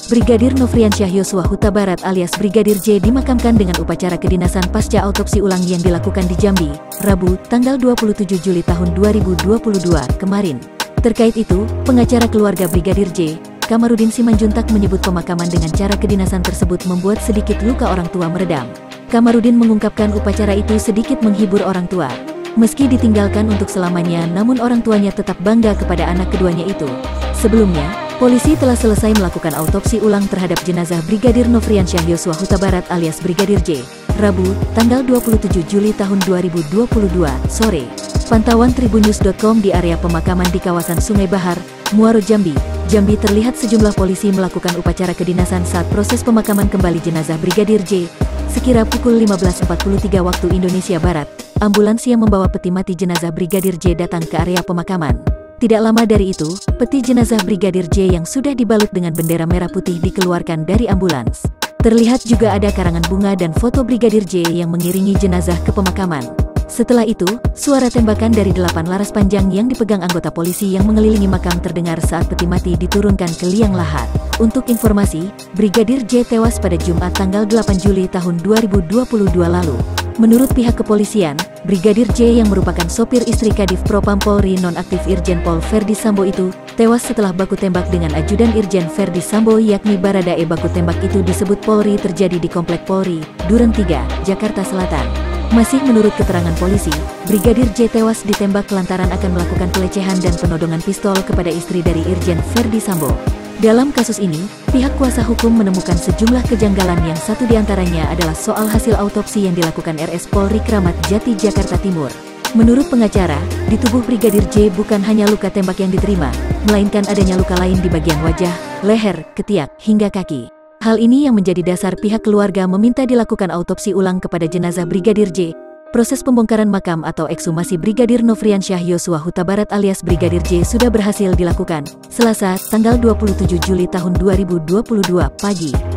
Brigadir Nofriansyah Yosua Huta Barat alias Brigadir J dimakamkan dengan upacara kedinasan pasca autopsi ulang yang dilakukan di Jambi, Rabu, tanggal 27 Juli tahun 2022 kemarin. Terkait itu, pengacara keluarga Brigadir J, Kamarudin Simanjuntak menyebut pemakaman dengan cara kedinasan tersebut membuat sedikit luka orang tua meredam. Kamarudin mengungkapkan upacara itu sedikit menghibur orang tua. Meski ditinggalkan untuk selamanya, namun orang tuanya tetap bangga kepada anak keduanya itu. Sebelumnya, polisi telah selesai melakukan autopsi ulang terhadap jenazah Brigadir Nofriansyah Yosua Huta Barat alias Brigadir J, Rabu, tanggal 27 Juli tahun 2022, sore. Pantauan Tribunnews.com di area pemakaman di kawasan Sungai Bahar, Muaro Jambi, terlihat sejumlah polisi melakukan upacara kedinasan saat proses pemakaman kembali jenazah Brigadir J. Sekira pukul 15.43 waktu Indonesia Barat, ambulans yang membawa peti mati jenazah Brigadir J datang ke area pemakaman. Tidak lama dari itu, peti jenazah Brigadir J yang sudah dibalut dengan bendera merah putih dikeluarkan dari ambulans. Terlihat juga ada karangan bunga dan foto Brigadir J yang mengiringi jenazah ke pemakaman. Setelah itu, suara tembakan dari 8 laras panjang yang dipegang anggota polisi yang mengelilingi makam terdengar saat peti mati diturunkan ke liang lahat. Untuk informasi, Brigadir J tewas pada Jumat tanggal 8 Juli tahun 2022 lalu. Menurut pihak kepolisian, Brigadir J yang merupakan sopir istri Kadif Propam Polri nonaktif Irjen Pol Verdi Sambo itu, tewas setelah baku tembak dengan ajudan Irjen Verdi Sambo yakni Baradae. Baku tembak itu disebut Polri terjadi di Komplek Polri, Duren 3, Jakarta Selatan. Masih menurut keterangan polisi, Brigadir J tewas ditembak lantaran akan melakukan pelecehan dan penodongan pistol kepada istri dari Irjen Verdi Sambo. Dalam kasus ini, pihak kuasa hukum menemukan sejumlah kejanggalan yang satu diantaranya adalah soal hasil autopsi yang dilakukan RS Polri Kramat Jati, Jakarta Timur. Menurut pengacara, di tubuh Brigadir J bukan hanya luka tembak yang diterima, melainkan adanya luka lain di bagian wajah, leher, ketiak, hingga kaki. Hal ini yang menjadi dasar pihak keluarga meminta dilakukan autopsi ulang kepada jenazah Brigadir J. Proses pembongkaran makam atau ekshumasi Brigadir Nofriansyah Yosua Huta Barat alias Brigadir J sudah berhasil dilakukan, Selasa, tanggal 27 Juli tahun 2022 pagi.